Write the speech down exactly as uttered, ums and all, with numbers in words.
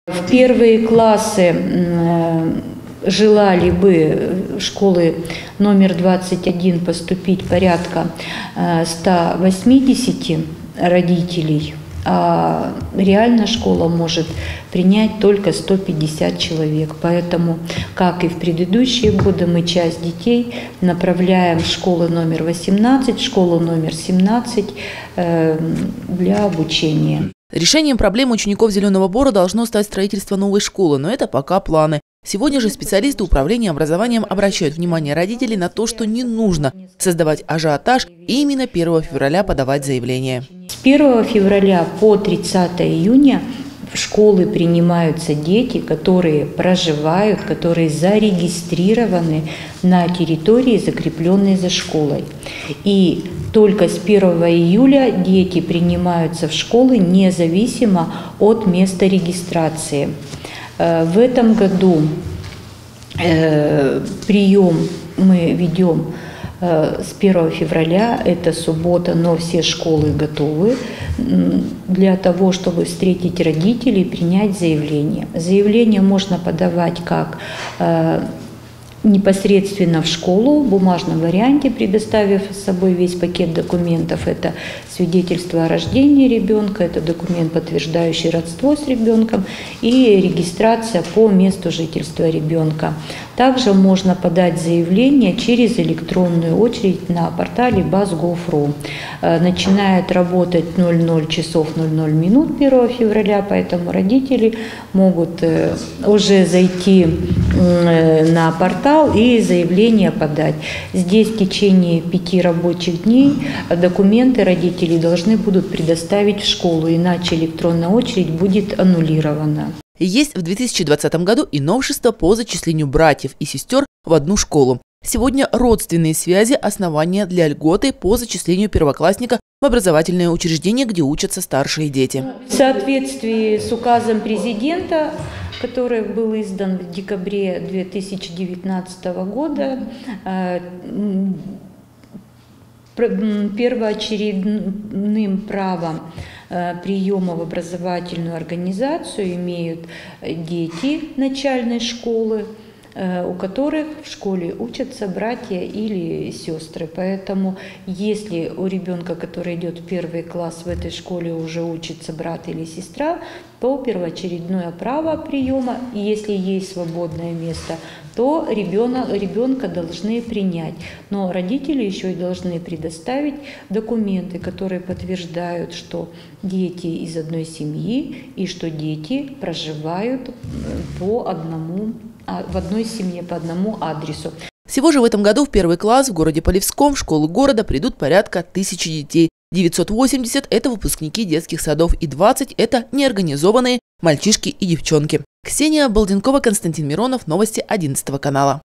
В первые классы желали бы школы номер двадцать один поступить порядка ста восьмидесяти родителей, а реально школа может принять только сто пятьдесят человек. Поэтому, как и в предыдущие годы, мы часть детей направляем в школы номер восемнадцать, школу номер семнадцать для обучения. Решением проблемы учеников Зеленого Бора должно стать строительство новой школы, но это пока планы. Сегодня же специалисты управления образованием обращают внимание родителей на то, что не нужно создавать ажиотаж и именно первого февраля подавать заявление. С первого февраля по тридцатое июня в школы принимаются дети, которые проживают, которые зарегистрированы на территории, закрепленной за школой. И только с первого июля дети принимаются в школы независимо от места регистрации. В этом году прием мы ведем с первого февраля, это суббота, но все школы готовы для того, чтобы встретить родителей и принять заявление. Заявление можно подавать как непосредственно в школу в бумажном варианте, предоставив с собой весь пакет документов. Это свидетельство о рождении ребенка, это документ, подтверждающий родство с ребенком, и регистрация по месту жительства ребенка. Также можно подать заявление через электронную очередь на портале баз точка гов точка ру. Начинает работать ноль ноль часов ноль ноль минут первого февраля, поэтому родители могут уже зайти на портал и заявление подать. Здесь в течение пяти рабочих дней документы родители должны будут предоставить в школу, иначе электронная очередь будет аннулирована. Есть в две тысячи двадцатом году и новшество по зачислению братьев и сестер в одну школу. Сегодня родственные связи – основания для льготы по зачислению первоклассника в образовательное учреждение, где учатся старшие дети. В соответствии с указом президента, который был издан в декабре две тысячи девятнадцатого года, первоочередным правом приема в образовательную организацию имеют дети начальной школы, у которых в школе учатся братья или сестры. Поэтому если у ребенка, который идет в первый класс, в этой школе уже учится брат или сестра, то первоочередное право приема, и если есть свободное место, то ребенка, ребенка должны принять. Но родители еще и должны предоставить документы, которые подтверждают, что дети из одной семьи и что дети проживают по одному в одной семье по одному адресу. Всего же в этом году в первый класс в городе Полевском в школы города придут порядка тысячи детей. девятьсот восемьдесят – это выпускники детских садов и двадцать – это неорганизованные мальчишки и девчонки. Ксения Балденкова, Константин Миронов, новости одиннадцатого канала.